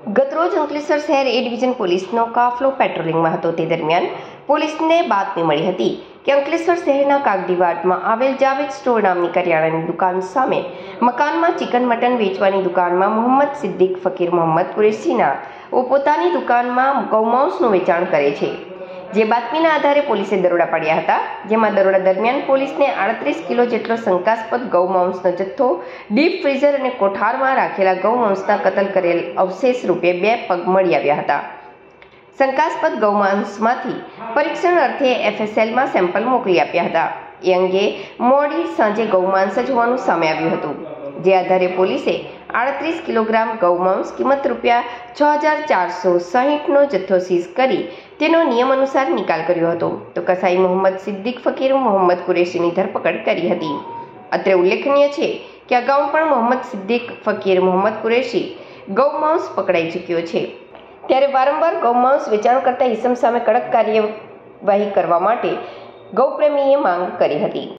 ગતરોજ અંકલેશ્વર શહેર એ ડિવિઝન પોલીસનો કાફલો પેટ્રોલિંગમાં હતો તે દરમિયાન પોલીસને બાતમી મળી હતી કે અંકલેશ્વર શહેરના કાગડીવાડમાં આવેલ જાવેદ સ્ટોર નામની કરિયાણાની દુકાન સામે મકાનમાં ચિકન મટન વેચવાની દુકાનમાં મોહમ્મદ સિદ્દીક ફકીર મોહમ્મદ કુરેશીના પોતાની દુકાનમાં ગૌમાંસનું વેચાણ કરે છે। જે બાતમીના આધારે પોલીસે દરોડા પાડ્યા હતા, જેમાં દરોડા દરમિયાન પોલીસને 38 કિલો જેટલો શંકાસ્પદ ગૌમાંસનો જથ્થો, ડીપ ફ્રીઝર અને કોઠારમાં રાખેલા ગૌમાંસના કતલ કરેલ અવશેષ રૂપે 2 પગ મળી આવ્યા હતા। શંકાસ્પદ ગૌમાંસમાંથી પરીક્ષણ અર્થે FSLમાં સેમ્પલ મોકલી આપ્યા હતા। એ અંગે મોડી સાંજે ગૌમાંસ જ હોવાનું સામે આવ્યું હતું, જે આધારે પોલીસે 38 કિલોગ્રામ ગૌમાંસ કિંમત ₹6460નો જથ્થો સીઝ કરી તેનો નિયમ અનુસાર નિકાલ કર્યો હતો, તો કસાઈ મોહમ્મદ સિદ્દીક ફકીર મોહમ્મદ કુરેશીની ધરપકડ કરી હતી। અત્રે ઉલ્લેખનીય છે કે અગાઉ પણ મોહમ્મદ સિદ્દીક ફકીર મોહમ્મદ કુરેશી ગૌમાંસ પકડાઈ ચૂક્યો છે, ત્યારે વારંવાર ગૌમાંસ વેચાણ કરતા ઇસમ સામે કડક કાર્યવાહી કરવા માટે ગૌપ્રેમીએ માંગ કરી હતી।